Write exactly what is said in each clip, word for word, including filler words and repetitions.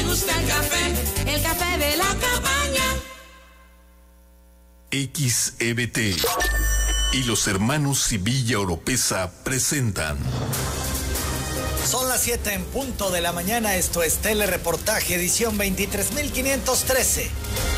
gusta el café, el café de la cabaña. X E B T y los hermanos Sevilla Oropesa presentan. Son las siete en punto de la mañana, esto es Telereportaje, edición veintitrés mil quinientos trece.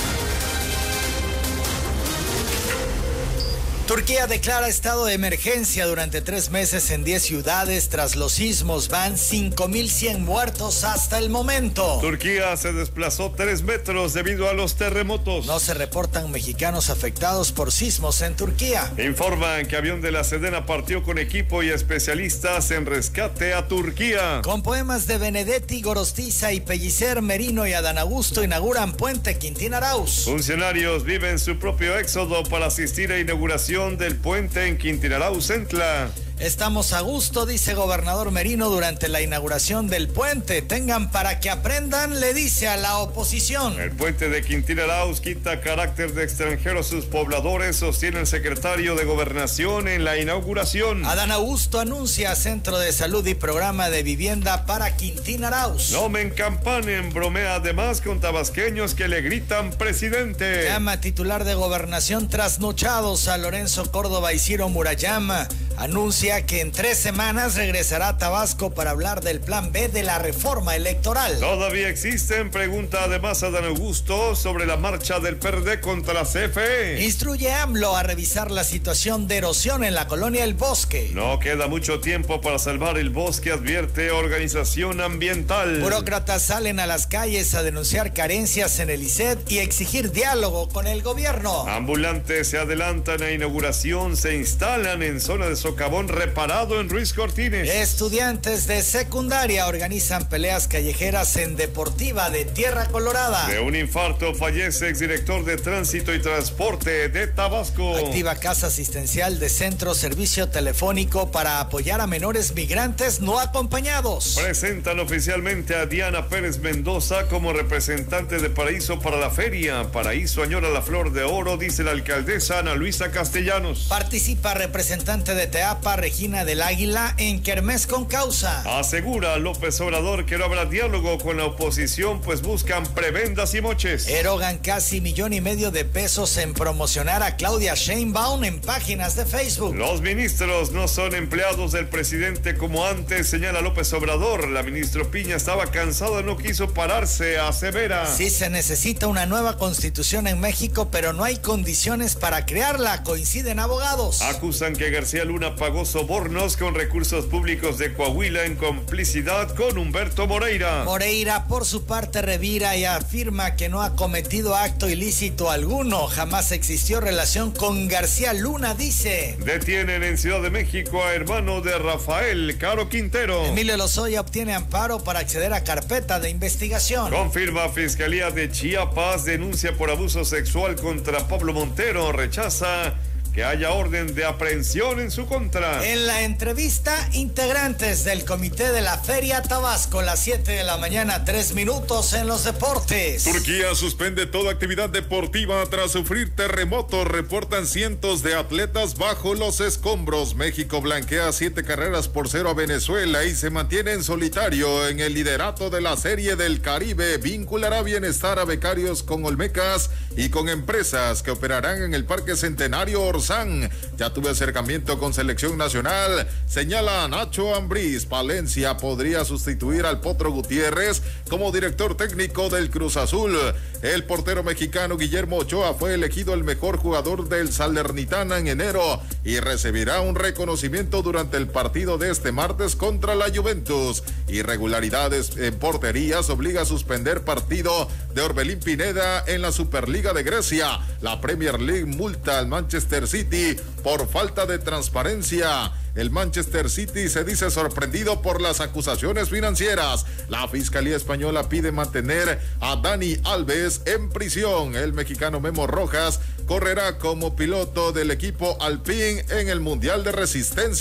Turquía declara estado de emergencia durante tres meses en diez ciudades tras los sismos. Van cinco mil cien muertos hasta el momento. Turquía se desplazó tres metros debido a los terremotos. No se reportan mexicanos afectados por sismos en Turquía. Informan que avión de la Sedena partió con equipo y especialistas en rescate a Turquía. Con poemas de Benedetti, Gorostiza y Pellicer, Merino y Adán Augusto inauguran Puente Quintín Arauz. Funcionarios viven su propio éxodo para asistir a inauguración del puente en Quintín Arauz, Centla. Estamos a gusto, dice gobernador Merino durante la inauguración del puente. Tengan para que aprendan, le dice a la oposición. El puente de Quintín Arauz quita carácter de extranjero a sus pobladores, sostiene el secretario de Gobernación en la inauguración. Adán Augusto anuncia Centro de Salud y Programa de Vivienda para Quintín Arauz. No me encampanen, bromea además con tabasqueños que le gritan presidente. Llama titular de Gobernación trasnochados a Lorenzo Córdoba y Ciro Murayama. Anuncia que en tres semanas regresará a Tabasco para hablar del plan B de la reforma electoral. ¿Todavía existen? Pregunta además a Adán Augusto sobre la marcha del P R D contra la C F E. Instruye a AMLO a revisar la situación de erosión en la colonia El Bosque. No queda mucho tiempo para salvar el bosque, advierte organización ambiental. Burócratas salen a las calles a denunciar carencias en el I C E D y exigir diálogo con el gobierno. Ambulantes se adelantan a inauguración, se instalan en zona de socavón reparado en Ruiz Cortines. Estudiantes de secundaria organizan peleas callejeras en Deportiva de Tierra Colorada. De un infarto fallece exdirector de Tránsito y Transporte de Tabasco. Activa casa asistencial de Centro Servicio Telefónico para apoyar a menores migrantes no acompañados. Presentan oficialmente a Diana Pérez Mendoza como representante de Paraíso para la feria. Paraíso añora la flor de oro, dice la alcaldesa Ana Luisa Castellanos. Participa representante de Teapa, Regina del Águila, en Kermés con Causa. Asegura López Obrador que no habrá diálogo con la oposición, pues buscan prebendas y moches. Erogan casi millón y medio de pesos en promocionar a Claudia Sheinbaum en páginas de Facebook. Los ministros no son empleados del presidente como antes, señala López Obrador. La ministra Piña estaba cansada, no quiso pararse, asevera. Sí se necesita una nueva constitución en México, pero no hay condiciones para crearla, coinciden abogados. Acusan que García Luna pagó sobornos con recursos públicos de Coahuila en complicidad con Humberto Moreira. Moreira, por su parte, revira y afirma que no ha cometido acto ilícito alguno. Jamás existió relación con García Luna, dice. Detienen en Ciudad de México a hermano de Rafael, Caro Quintero. Emilio Lozoya obtiene amparo para acceder a carpeta de investigación. Confirma Fiscalía de Chiapas, denuncia por abuso sexual contra Pablo Montero, rechaza que haya orden de aprehensión en su contra. En la entrevista, integrantes del comité de la Feria Tabasco, las siete de la mañana, tres minutos en los deportes. Turquía suspende toda actividad deportiva tras sufrir terremotos, reportan cientos de atletas bajo los escombros. México blanquea siete carreras por cero a Venezuela y se mantiene en solitario en el liderato de la Serie del Caribe. Vinculará bienestar a becarios con olmecas y con empresas que operarán en el Parque Centenario Orsán. Ya tuve acercamiento con selección nacional, señala Nacho Ambriz. Palencia podría sustituir al Potro Gutiérrez como director técnico del Cruz Azul. El portero mexicano Guillermo Ochoa fue elegido el mejor jugador del Salernitana en enero y recibirá un reconocimiento durante el partido de este martes contra la Juventus. Irregularidades en porterías obliga a suspender partido de Orbelín Pineda en la Superliga de Grecia. La Premier League multa al Manchester City por falta de transparencia. El Manchester City se dice sorprendido por las acusaciones financieras. La Fiscalía Española pide mantener a Dani Alves en prisión. El mexicano Memo Rojas correrá como piloto del equipo Alpine en el Mundial de Resistencia.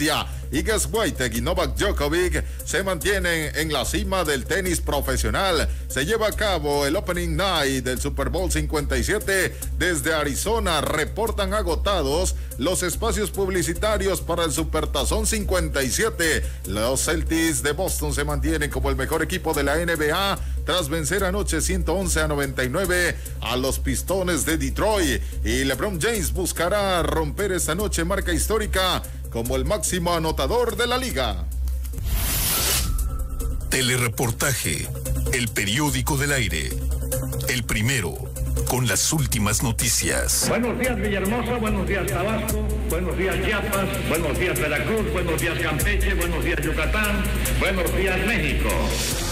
Iga Swiatek y Novak Djokovic se mantienen en la cima del tenis profesional. Se lleva a cabo el Opening Night del Super Bowl cincuenta y siete desde Arizona. Reportan agotados los espacios publicitarios para el Supertazón cincuenta y siete. Los Celtics de Boston se mantienen como el mejor equipo de la N B A tras vencer anoche ciento once a noventa y nueve a los Pistones de Detroit. Y LeBron James buscará romper esta noche marca histórica como el máximo anotador de la liga. Telereportaje, el periódico del aire, el primero con las últimas noticias. Buenos días Villahermosa, buenos días Tabasco, buenos días Chiapas, buenos días Veracruz, buenos días Campeche, buenos días Yucatán, buenos días México.